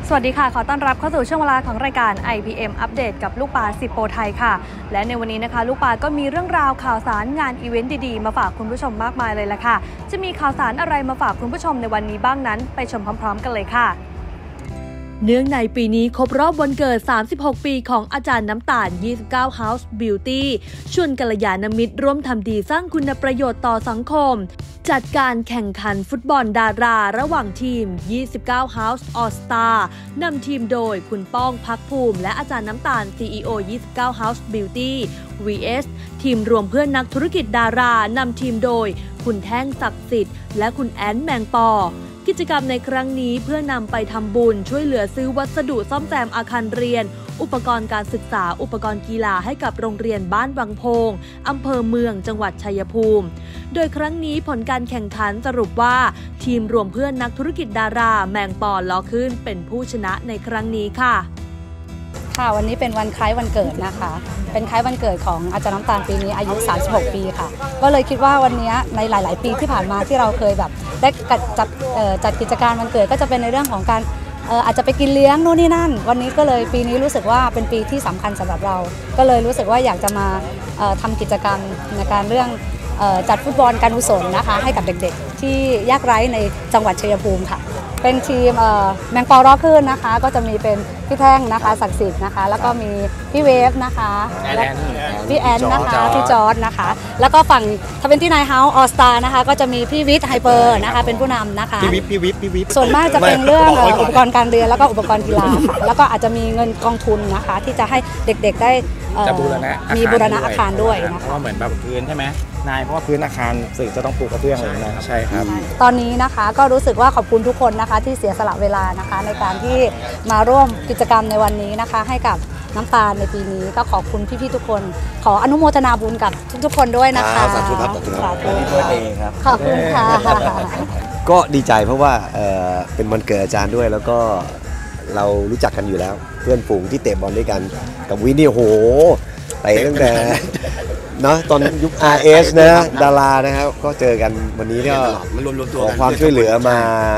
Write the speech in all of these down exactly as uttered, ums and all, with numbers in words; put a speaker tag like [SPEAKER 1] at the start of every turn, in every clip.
[SPEAKER 1] สวัสดีค่ะขอต้อนรับเข้าสู่ช่วงเวลาของรายการ ไอ พี เอ็ม อัปเดตกับลูกปลาสิบโปรไทยค่ะและในวันนี้นะคะลูกปลาก็มีเรื่องราวข่าวสารงานอีเวนต์ดีๆมาฝากคุณผู้ชมมากมายเลยละค่ะจะมีข่าวสารอะไรมาฝากคุณผู้ชมในวันนี้บ้างนั้นไปชมพร้อมๆกันเลยค่ะเนื่องในปีนี้ครบรอบวันเกิดสามสิบหกปีของอาจารย์น้ำตาลยี่สิบเก้า House Beauty ชวนกัลยาณมิตรร่วมทำดีสร้างคุณประโยชน์ต่อสังคมจัดการแข่งขันฟุตบอลดาราระหว่างทีมยี่สิบเก้า House All Star นำทีมโดยคุณป้องภักภูมิและอาจารย์น้ำตาล ซี อี โอ ยี่สิบเก้า House Beauty วี เอส ทีมรวมเพื่อนนักธุรกิจดารานำทีมโดยคุณแท่งศักดิ์สิทธิ์และคุณแอนแมงปอกิจกรรมในครั้งนี้เพื่อนำไปทำบุญช่วยเหลือซื้อวัสดุซ่อมแซมอาคารเรียนอุปกรณ์การศึกษาอุปกรณ์กีฬาให้กับโรงเรียนบ้านวังโพงอำเภอเมืองจังหวัดชัยภูมิโดยครั้งนี้ผลการแข่งขันสรุปว่าทีมรวมเพื่อนนักธุรกิจดาราแมงปอล้อขึ้นเป็นผู้ชนะในครั้งนี้ค่ะ
[SPEAKER 2] ค่ะวันนี้เป็นวันคล้ายวันเกิดนะคะเป็นคล้ายวันเกิดของอาจารย์น้ำตาลปีนี้อายุสามสิบหกปีค่ะก็เลยคิดว่าวันนี้ในหลายๆปีที่ผ่านมาที่เราเคยแบบได้จัดจัดกิจการวันเกิดก็จะเป็นในเรื่องของการอาจจะไปกินเลี้ยงโน่นนี่นั่นวันนี้ก็เลยปีนี้รู้สึกว่าเป็นปีที่สำคัญสำหรับเราก็เลยรู้สึกว่าอยากจะมาทำกิจกรรมในการเรื่องจัดฟุตบอลการกุศลนะคะให้กับเด็กๆที่ยากไร้ในจังหวัดชัยภูมิค่ะเป็นทีมแมงปอล้อขึ้นนะคะก็จะมีเป็นพี่แท่งนะคะศักดิ์สิทธิ์นะคะแล้วก็มีพี่เวฟนะคะและพี่แอนนะคะพี่จอร์ดนะคะแล้วก็ฝั่งทเวนตี้ไนน์เฮาส์ออสตานะคะก็จะมีพี่วิทย์ไฮเปอร์นะคะเป็นผู้นำนะคะ
[SPEAKER 3] พี่วิทย์พี่วิทย์พี่วิทย์
[SPEAKER 2] ส่วนมากจะเป็นเรื่องอุปกรณ์การเรียนแล้วก็อุปกรณ์กีฬาค่ะแล้วก็อาจจะมีเงินกองทุนนะคะที่จะให้เด็กๆได้มีบูรณะอาคารด้วยนะคะ
[SPEAKER 3] เพราะว่าเหมือนแบบพื้นใช่ไหมนายเพราะว่าพื้นอาคารสื่อจะต้องปลูกกระเบื้องเลยนะครับใช่ครับ
[SPEAKER 2] ตอนนี้นะคะก็รู้สึกว่าขอบคุณทุกคนนะคะที่เสียสละเวลานะคะในการที่มาร่วมกิจกรรมในวันนี้นะคะให้กับน้ำตาลในปีนี้ก็ขอบคุณพี่ๆทุกคนขออนุโมทนาบุญกับทุกๆคนด้วยนะคะ
[SPEAKER 3] สาธุครับสาธุด้วยเองครับ
[SPEAKER 2] ขอบคุณค่ะ
[SPEAKER 4] ก็ดีใจเพราะว่าเป็นวันเกิดอาจารย์ด้วยแล้วก็เรารู้จักกันอยู่แล้วเพื่อนฝูงที่เตะบอลด้วยกันกับวินนี่โหเตะตั้งแต่เนาะตอนยุค อาร์ เอส นะดารานะครับก็เจอกันวันนี้ก็ขอความช่วยเหลือมา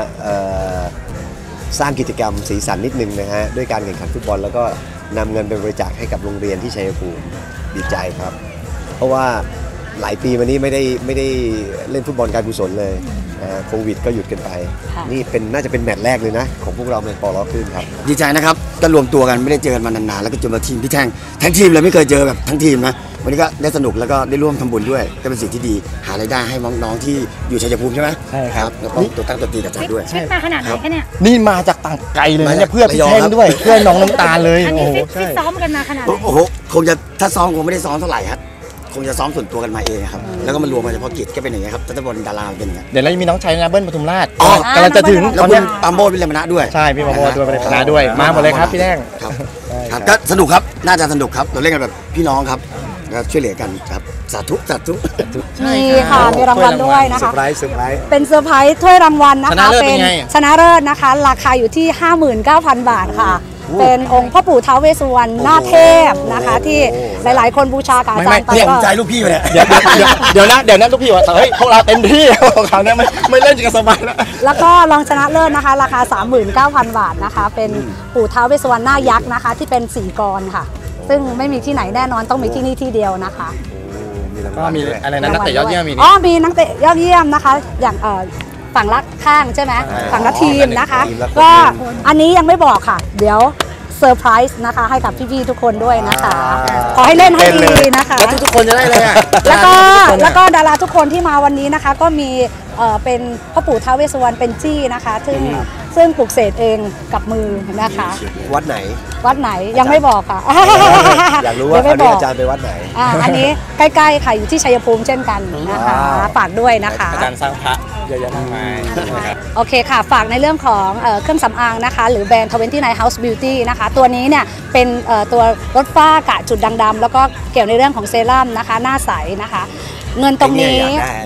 [SPEAKER 4] สร้างกิจกรรมสีสันนิดนึงนะฮะด้วยการแข่งขันฟุตบอลแล้วก็นำเงินไปบริจาคให้กับโรงเรียนที่ชัยภูมิดีใจครับเพราะว่าหลายปีมานี้ไม่ได้ไม่ได้เล่นฟุตบอลการกุศลเลยโควิดก็หยุดกันไปนี่เป็นน่าจะเป็นแมตช์แรกเลยนะของพวกเราในปอล้อขึ้นครับ
[SPEAKER 5] ดีใจนะครับก็รวมตัวกันไม่ได้เจอกันมานานๆแล้วก็จนมาทีมพี่แท่งทั้งทีมเลยไม่เคยเจอแบบทั้งทีมนะวันนี้ก็ได้สนุกแล้วก็ได้ร่วมทำบุญด้วยก็เป็นสิ่งที่ดีหารายได้ให้น้องๆที่อยู่ชัยภูมิใช่ไหม
[SPEAKER 3] ใช่ครับ
[SPEAKER 5] แล้วก็ตัวตั้งตัวตีกับจัดด้วย
[SPEAKER 2] ทริปมาขนาดไหนคะเนี่ย
[SPEAKER 3] นี่มาจากต่างไกลเลยเนี่ยเพื่อพี่แท่งด้วยเพื่อน้องน้ำตาลเลย
[SPEAKER 2] โอ้โหฟิตซ้อมกันมาขนาดไหน
[SPEAKER 5] โอ้โหคงจะถ้าซ้อมคงไม่ได้ซ้อมเท่าไหร่ครับคงจะซ้อมส่วนตัวกันมาเองครับแล้วก็มารวมกันเฉพาะกิจก็เป็นอย่างนี้ครับจัตบอลดาราเป็นอย่างนี้
[SPEAKER 3] เดี๋ยวเรามีน้องชายนะเบิ้ลปทุมราช
[SPEAKER 5] อ๋
[SPEAKER 3] อกำลังจะถึง
[SPEAKER 5] แล้วคุณปามโบวิเลมนะด้วย
[SPEAKER 3] ใช่พี่ปามโบด้วยวิเลมนะด้วยมาหมดเลยครับพี่แท่ง
[SPEAKER 5] ครับก็สนุกครับน่าจะสนุกครับเราเล่นกันแบบพี่น้องครับช่วยเหลือกันครับสาธุสาธุ
[SPEAKER 2] มีค่ะมีรางวัลด้วยนะคะเซอร์ไพรส์เซอร์ไพรส์เป็นเซอร์ไพรส์ถ้วยรางวัลนะคะเป็นชนะเลิศนะคะราคาอยู่ที่ ห้าหมื่นเก้าพัน บาทค่ะเป็นองค์พ่อปู่ท้าวเวสสุวรรณหน้าเทพนะคะที่หลายๆคนบูชากับอาจารย์
[SPEAKER 5] ไม่ไม่ใจลูกพี่เลย
[SPEAKER 3] เดี๋ยวเดี๋ยวนะเดี๋ยวนะลูกพี่ว่าเฮ้ยพวกเราเต็มที่ของเขาเนี่ยไม่ไม่เล่นกันสบายแล้ว
[SPEAKER 2] แล้วก็รองชนะเลิศนะคะราคา สามหมื่นเก้าพัน บาทนะคะเป็นปู่ท้าวเวสสุวรรณหน้ายักษ์นะคะที่เป็นสี่กรค่ะซึ่งไม่มีที่ไหนแน่นอนต้องมีที่นี่ที่เดียวนะคะ
[SPEAKER 3] ก็มีอะไรนะนักเตะยอดเยี่ยมมี
[SPEAKER 2] อ๋อมีนักเตะยอดเยี่ยมนะคะอย่างเอ่อฝั่งละข้างใช่ไหมฝั่งละทีมนะคะก็อันนี้ยังไม่บอกค่ะเดี๋ยวเซอร์ไพรส์นะคะให้กับพี่ๆทุกคนด้วยนะคะขอให้เล่นให้ดีนะคะ
[SPEAKER 3] แล้วทุกคนจะได้เลยอ่ะ
[SPEAKER 2] แล้วก็แล้วก็ดาราทุกคนที่มาวันนี้นะคะก็มีเอ่อเป็นพ่อปู่ท้าวเวสสุวรรณเป็นจี้นะคะซึ่งซึ่งปลุกเสกเองกับมือนะคะ
[SPEAKER 4] วัดไหน
[SPEAKER 2] วัดไหนยังไม่บอกค่ะ
[SPEAKER 4] อยากรู้ว่าอาจารย์ไปวัดไหน
[SPEAKER 2] อ่าอันนี้ใกล้ๆค่ะอยู่ที่ชัยภูมิเช่นกันนะคะฝากด้วยนะคะ
[SPEAKER 3] อาจารย์สร้างพระเยอะแยะมากมาย
[SPEAKER 2] โอเคค่ะฝากในเรื่องของเครื่องสำอางนะคะหรือแบรนด์ ทเวนตี้ไนน์ House Beauty นะคะตัวนี้เนี่ยเป็นตัวลดฝ้ากระจุดด่างดำแล้วก็เกี่ยวในเรื่องของเซรั่มนะคะหน้าใสนะคะเงินตรงนี้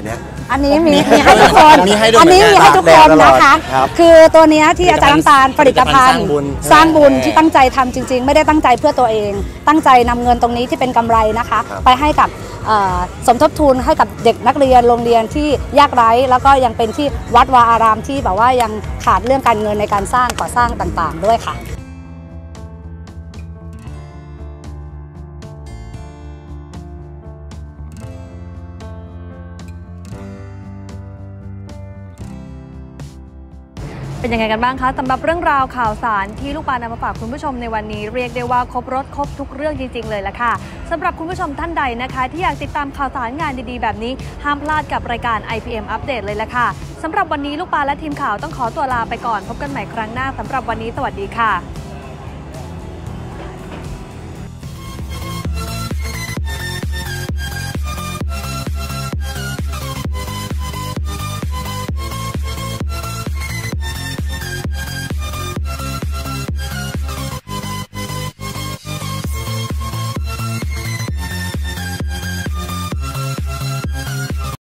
[SPEAKER 2] อันนี้มีมีให้ทุกคน
[SPEAKER 3] มีให้ด้วย
[SPEAKER 2] อันนี้มีให้ทุกคนนะคะ
[SPEAKER 3] ครับ
[SPEAKER 2] คือตัวเนี้ยที่อาจารย์น้ำตาลผลิตภัณฑ์
[SPEAKER 3] สร้างบุญ
[SPEAKER 2] สร้างบุญที่ตั้งใจทำจริง ๆ ไม่ได้ตั้งใจเพื่อตัวเอง ตั้งใจนำเงินตรงนี้ที่เป็นกำไรนะคะ ไปให้กับเอ่อสมทบทุนให้กับเด็กนักเรียนโรงเรียนที่ยากไร้แล้วก็ยังเป็นที่วัดวาอารามที่แบบว่ายังขาดเรื่องการเงินในการสร้างก่อสร้างต่างๆ ด้วยค่ะ
[SPEAKER 1] เป็นยังไงกันบ้างคะสำหรับเรื่องราวข่าวสารที่ลูกปานำมาฝากคุณผู้ชมในวันนี้เรียกได้ว่าครบรถครบทุกเรื่องจริงๆเลยละค่ะสำหรับคุณผู้ชมท่านใดนะคะที่อยากติดตามข่าวสารงานดีๆแบบนี้ห้ามพลาดกับรายการ ไอ พี เอ็ม อัปเดตเลยละค่ะสำหรับวันนี้ลูกปานและทีมข่าวต้องขอตัวลาไปก่อนพบกันใหม่ครั้งหน้าสำหรับวันนี้สวัสดีค่ะ